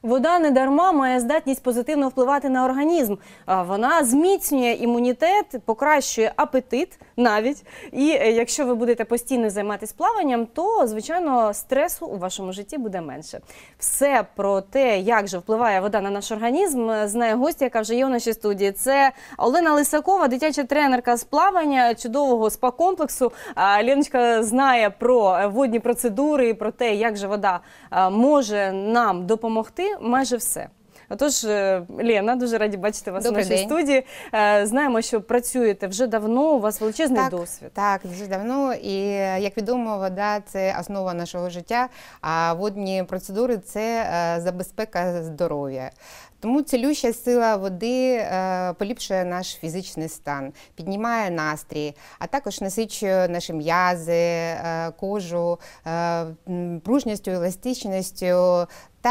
Вода не дарма має здатність позитивно впливати на організм. Вона зміцнює імунітет, покращує апетит навіть. І якщо ви будете постійно займатися плаванням, то, звичайно, стресу у вашому житті буде менше. Все про те, як же впливає вода на наш організм, знає гостя, яка вже є у нашій студії. Це Олена Лисакова, дитяча тренерка з плавання, чудового спа-комплексу. Леночка знає про водні процедури і про те, як же вода може нам допомогти. Майже все. Отож, Лена, дуже раді бачити вас у нашій студії. Знаємо, що працюєте вже давно, у вас величезний досвід. Так, дуже давно. І, як відомо, вода – це основа нашого життя, а водні процедури – це забезпека здоров'я. Тому цілюща сила води поліпшує наш фізичний стан, піднімає настрій, а також насичує наші м'язи, кожу, пружністю, еластичністю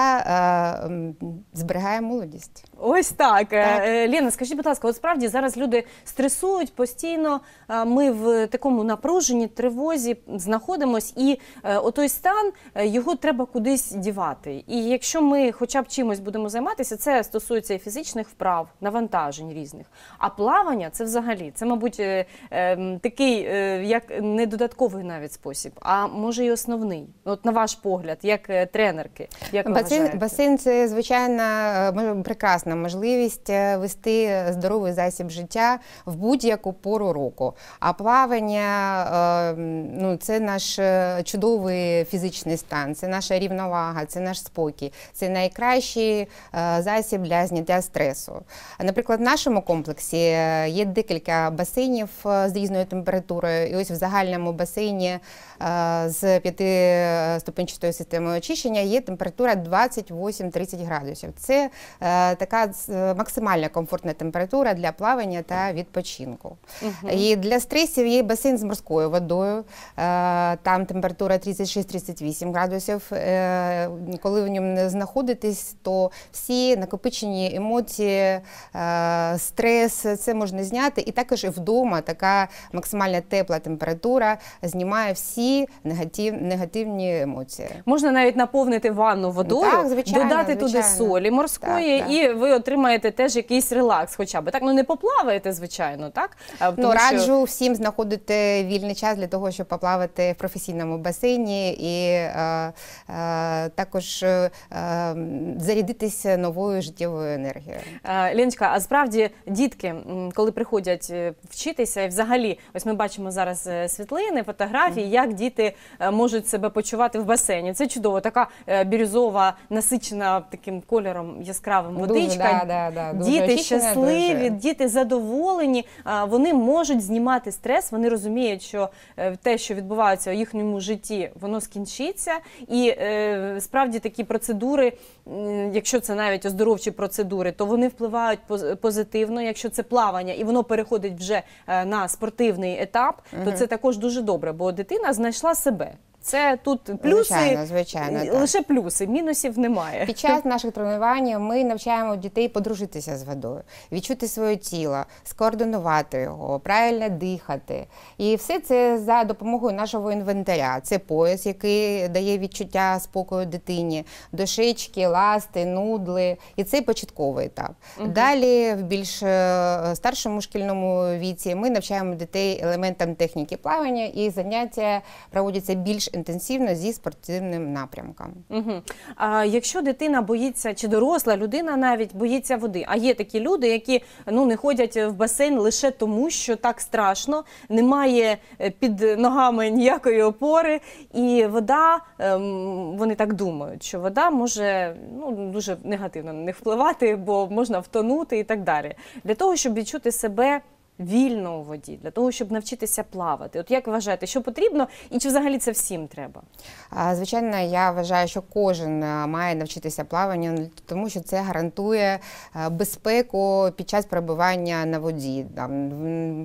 та зберігає молодість. Ось так. Лена, скажіть, будь ласка, от справді зараз люди стресують постійно, ми в такому напруженні, тривозі знаходимось, і отой стан, його треба кудись дівати. І якщо ми хоча б чимось будемо займатися, це стосується і фізичних вправ, навантажень різних. А плавання – це взагалі, це, мабуть, такий, як не додатковий навіть спосіб, а може і основний. От на ваш погляд, як тренерки, як ви вважаєте? Басейн – це, звичайно, прекрасна можливість вести здоровий засіб життя в будь-яку пору року. А плавання – це наш чудовий фізичний стан, це наша рівновага, це наш спокій, це найкращий засіб для зняття стресу. Наприклад, в нашому комплексі є декілька басейнів з різною температурою, і ось в загальному басейні з 5-ступенчатою системою очищення є температура 28-30 градусів. Це така максимальна комфортна температура для плавання та відпочинку. І для стресів є басейн з морською водою, там температура 36-38 градусів. Коли в ньому знаходитесь, то всі накопичені емоції, стрес, це можна зняти. І також і вдома така максимальна тепла температура знімає всі негативні емоції. Можна навіть наповнити ванну водою, так, звичайно, додати туди солі морської, так, і ви отримаєте теж якийсь релакс хоча б. Так, не поплаваєте, звичайно, так? Раджу всім знаходити вільний час для того, щоб поплавати в професійному басейні і також зарядитися новою життєвою енергією. Леночка, а справді дітки, коли приходять вчитися, і взагалі, ось ми бачимо зараз світлини, фотографії, як діти можуть себе почувати в басейні. Це чудово, така бірюзова, насичена таким кольором яскравим водичка. Діти щасливі, діти задоволені, вони можуть знімати стрес, вони розуміють, що те, що відбувається у їхньому житті, воно скінчиться. І справді такі процедури, якщо це навіть оздоровчі процедури, то вони впливають позитивно. Якщо це плавання і воно переходить вже на спортивний етап, то це також дуже добре, бо дитина знайшла себе. Це тут плюси, звичайно, лише плюси, мінусів немає. Під час наших тренувань ми навчаємо дітей подружитися з водою, відчути своє тіло, скоординувати його, правильно дихати. І все це за допомогою нашого інвентаря. Це пояс, який дає відчуття спокою дитині, дощечки, ласти, нудли. І це початковий етап. Далі, в більш старшому шкільному віці, ми навчаємо дітей елементам техніки плавання, і заняття проводяться більш інтенсивно зі спортивним напрямком. А якщо дитина боїться, чи доросла людина навіть боїться води, а є такі люди, які не ходять в басейн лише тому, що так страшно, немає під ногами ніякої опори, і вода, вони так думають, що вода може дуже негативно на них впливати, бо можна втонути і так далі. Для того, щоб відчути себе вільно у воді, для того, щоб навчитися плавати. От як вважаєте, що потрібно і чи взагалі це всім треба? Звичайно, я вважаю, що кожен має навчитися плаванню, тому що це гарантує безпеку під час перебування на воді.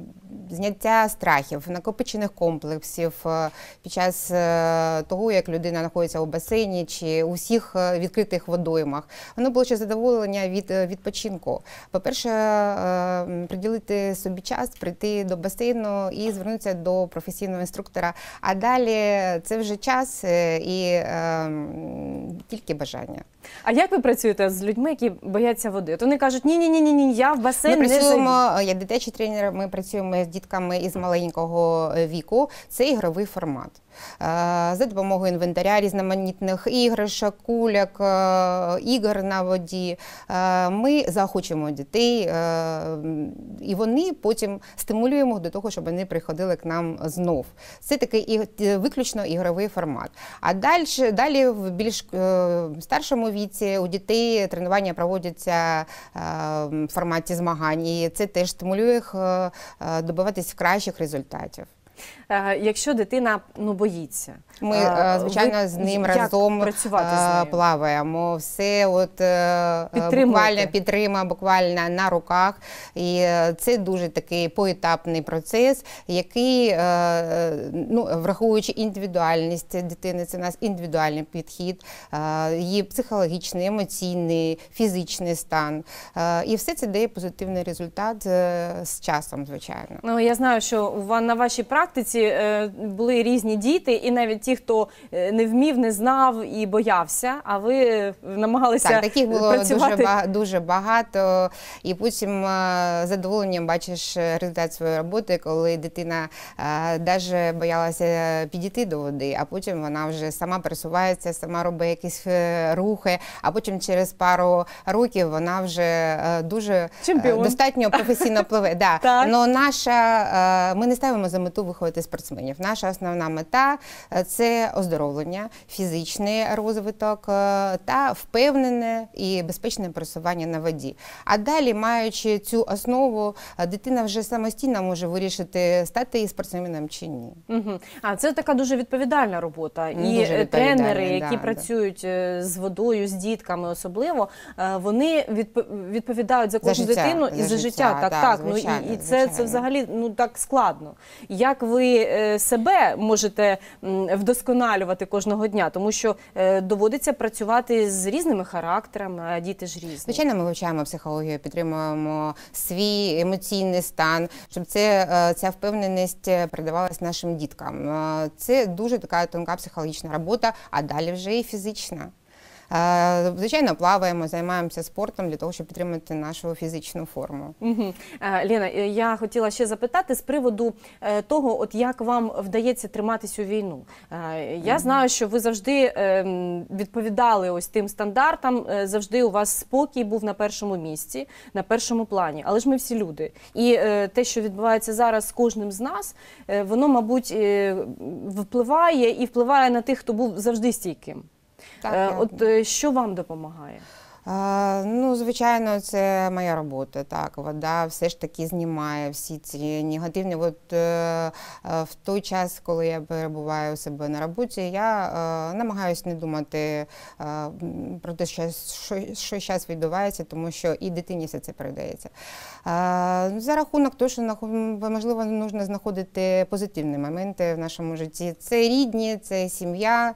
зняття страхів, накопичених комплексів під час того, як людина знаходиться у басейні чи у всіх відкритих водоймах. Воно було ще задоволення від відпочинку. По-перше, приділити собі час, прийти до басейну і звернутися до професійного інструктора. А далі це вже час і тільки бажання. А як ви працюєте з людьми, які бояться води? От вони кажуть, ні, я в басейн не зайду. Я дитячий тренер, ми працюємо з дітками із маленького віку. Це ігровий формат. За допомогою інвентаря, різноманітних іграшок, кульок, ігор на воді. Ми заохочуємо дітей, і вони потім стимулюємо до того, щоб вони приходили к нам знов. Це такий виключно ігровий формат. А далі в більш старшому віці у дітей тренування проводяться в форматі змагань, і це теж стимулює їх добиватись кращих результатів. Якщо дитина боїться, ми, звичайно, з ним разом плаваємо. Все буквально підтримуємо, буквально на руках. І це дуже такий поетапний процес, який, враховуючи індивідуальність дитини, це у нас індивідуальний підхід, її психологічний, емоційний, фізичний стан. І все це дає позитивний результат з часом, звичайно. Я знаю, що на вашій практиці були різні діти, і навіть ті, хто не вмів, не знав і боявся, а ви намагалися працювати. Так, таких було дуже багато, і потім з задоволенням бачиш результат своєї роботи, коли дитина навіть боялася підійти до води, а потім вона вже сама пересувається, сама робить якісь рухи, а потім через пару років вона вже дуже достатньо професійно пливе. Но ми не ставимо за мету виходити спортсменів. Наша основна мета – це оздоровлення, фізичний розвиток та впевнене і безпечне пересування на воді. А далі, маючи цю основу, дитина вже самостійно може вирішити, стати і спортсменом чи ні. А це така дуже відповідальна робота. І тренери, які працюють з водою, з дітками особливо, вони відповідають за кожну дитину і за життя. Так, і це взагалі так складно. Як ви себе можете вдосконалювати кожного дня, тому що доводиться працювати з різними характерами, а діти ж різні. Звичайно, ми вивчаємо психологію, підтримуємо свій емоційний стан, щоб ця впевненість передавалась нашим діткам. Це дуже така тонка психологічна робота, а далі вже і фізична. Звичайно, плаваємо, займаємося спортом для того, щоб підтримати нашу фізичну форму. Лена, я хотіла ще запитати з приводу того, як вам вдається триматись у війну. Я знаю, що ви завжди відповідали ось тим стандартам, завжди у вас спокій був на першому місці, на першому плані. Але ж ми всі люди. І те, що відбувається зараз з кожним з нас, воно, мабуть, впливає на тих, хто був завжди стійким. Що вам допомагає? Звичайно, це моя робота. Так, вода все ж таки знімає всі ці негативні. В той час, коли я перебуваю у себе на роботі, я намагаюся не думати про те, що зараз відбувається, тому що і дитині все це передається. За рахунок того, що, можливо, потрібно знаходити позитивні моменти в нашому житті. Це рідні, це сім'я,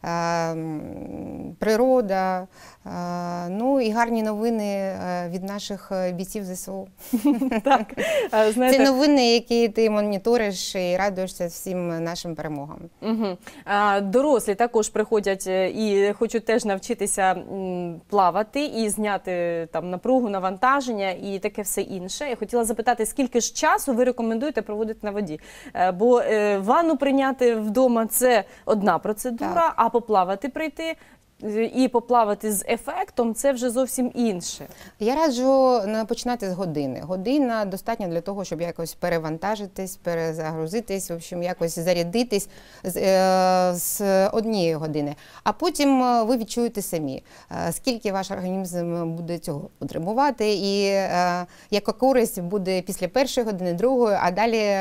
природа, і гарні новини від наших бійців ЗСУ. Це новини, які ти моніториш і радуєшся всім нашим перемогам. Дорослі також приходять і хочуть теж навчитися плавати і зняти напругу, навантаження і таке все інше. Я хотіла запитати, скільки ж часу ви рекомендуєте проводити на воді? Бо ванну прийняти вдома – це одна процедура, а поплавати прийти і поплавати з ефектом – це вже зовсім інше. Я раджу починати з години. Година достатньо для того, щоб якось перевантажитись, перезагрузитись, в общем, якось зарядитись з однієї години. А потім ви відчуєте самі, скільки ваш організм буде цього потребувати, і яка користь буде після першої години, другої, а далі,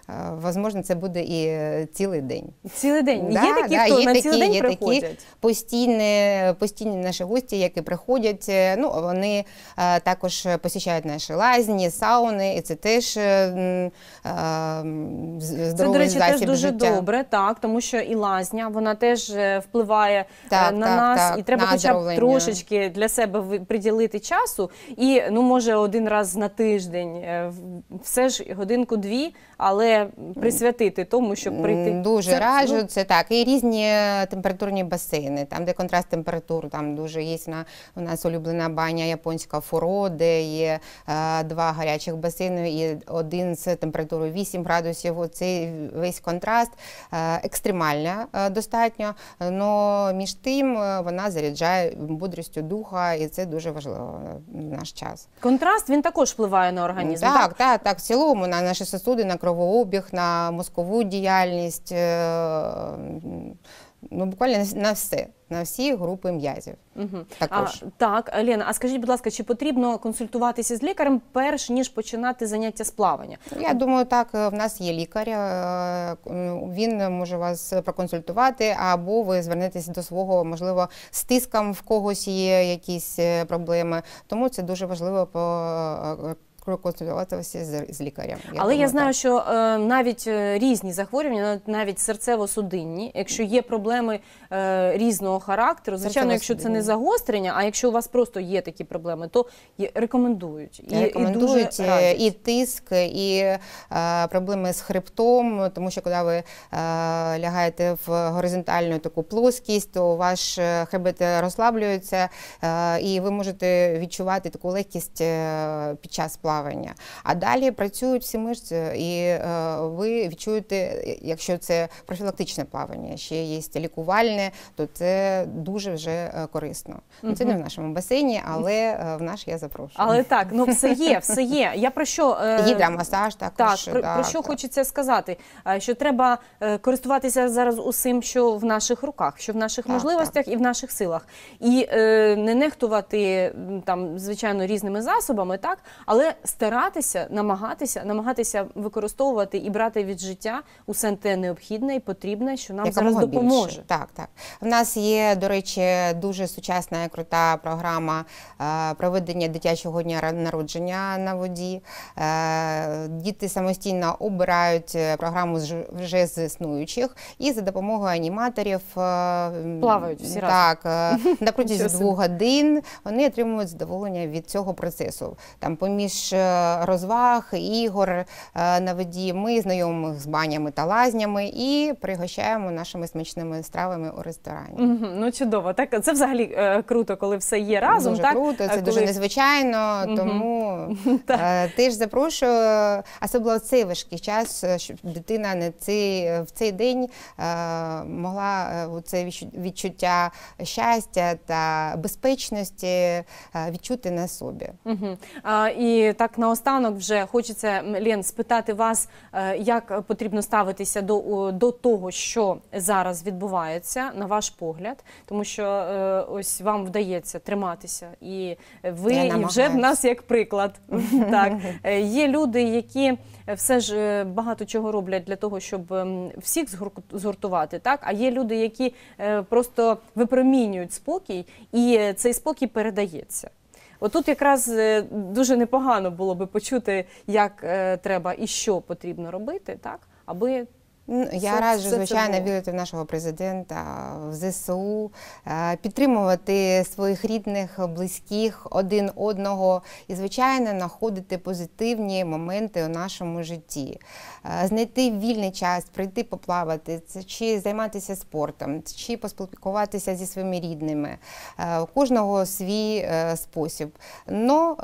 можливо, це буде і цілий день. Цілий день? Є такі, хто на цілий день приходять? постійні наші гості, які приходять, ну, вони також посещають наші лазні, сауни, і це теж здоровий це, до речі, засіб теж дуже життя. добре, так, тому що і лазня, вона теж впливає на нас, і треба на хоча б оздоровлення. трошечки для себе приділити часу, і, ну, може, один раз на тиждень, все ж годинку-дві, але присвятити тому, щоб прийти. Дуже раджу, це так. І різні температурні басейни, там, де контраст температур, там дуже є у нас улюблена баня японська Фуро, де є 2 гарячих басейни і один з температурою 8 градусів. Оцей весь контраст екстремальна достатньо, але між тим вона заряджає бодрістю духа, і це дуже важливо в наш час. Контраст, він також впливає на організм, так? Так, в цілому, на наші сосуди, на кровообіг, на мозкову діяльність, ну, буквально на все, на всі групи м'язів. Також. Так, Лена, а скажіть, будь ласка, чи потрібно консультуватися з лікарем перш ніж починати заняття з плавання? Я думаю, так, в нас є лікар, він може вас проконсультувати, або ви звернетеся до свого, можливо, з тиском в когось є якісь проблеми, тому це дуже важливо консультуватися з лікарем. Але я знаю, що навіть різні захворювання, навіть серцево-судинні, якщо є проблеми різного характеру, звичайно, якщо це не загострення, а якщо у вас просто є такі проблеми, то рекомендують. Рекомендують і тиск, і проблеми з хребтом, тому що коли ви лягаєте в горизонтальну таку плоскість, то ваш хребет розслаблюється, і ви можете відчувати таку легкість під час плавання. А далі працюють всі мишці, і ви відчуєте, якщо це профілактичне плавання, ще є лікувальне, то це дуже вже корисно. Це не в нашому басейні, але в наш я запрошую. Але так, ну все є. Я про що... Гідромасаж також. Так, про що хочеться сказати? Що треба користуватися зараз усім, що в наших руках, що в наших можливостях і в наших силах. І не нехтувати, там, звичайно, різними засобами, так, але старатися, намагатися використовувати і брати від життя усе те необхідне і потрібне, що нам зараз допоможе. Більше. Так. В нас є, до речі, дуже сучасна і крута програма проведення дитячого дня народження на воді. Діти самостійно обирають програму вже з існуючих і за допомогою аніматорів плавають всі разом. Так, на протязі 2 годин вони отримують задоволення від цього процесу. Там поміж розваг, ігор на воді ми знайомимо з банями та лазнями і пригощаємо нашими смачними стравами у ресторані. Ну, чудово. Так, це взагалі круто, коли все є разом. Дуже круто, це дуже незвичайно, тому теж запрошую, особливо в цей важкий час, щоб дитина в цей день могла це відчуття щастя та безпечності відчути на собі. І так наостанок вже хочеться, Лен, спитати вас, як потрібно ставитися до того, що зараз відбувається, на ваш погляд, тому що ось вам вдається триматися, і ви вже в нас як приклад. Так. Є люди, які все ж багато чого роблять для того, щоб всіх згуртувати, так? А є люди, які просто випромінюють спокій, і цей спокій передається. Отут якраз дуже непогано було би почути, як треба і що потрібно робити, так, аби... Я раджу, звичайно, вірити в нашого президента, в ЗСУ, підтримувати своїх рідних, близьких, один одного і, звичайно, знаходити позитивні моменти у нашому житті. Знайти вільний час, прийти поплавати, чи займатися спортом, чи поспілкуватися зі своїми рідними. У кожного свій спосіб. Но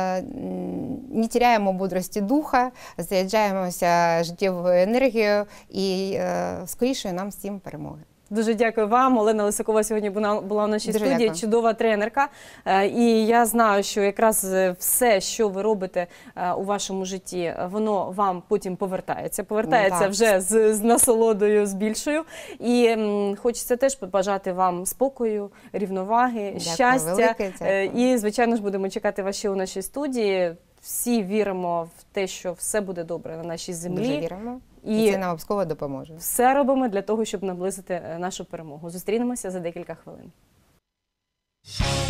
не теряємо бодрості духа, заряджаємося життєвою енергією, і скоріше нам всім перемоги. Дуже дякую вам. Олена Лисакова сьогодні була в нашій студії, чудова тренерка. І я знаю, що якраз все, що ви робите у вашому житті, воно вам потім повертається вже з насолодою, з більшою. І хочеться теж побажати вам спокою, рівноваги, щастя. І, звичайно ж, будемо чекати вас ще у нашій студії. Всі віримо в те, що все буде добре на нашій землі. Дуже віримо. І це нам обов'язково допоможе. Все робимо для того, щоб наблизити нашу перемогу. Зустрінемося за декілька хвилин.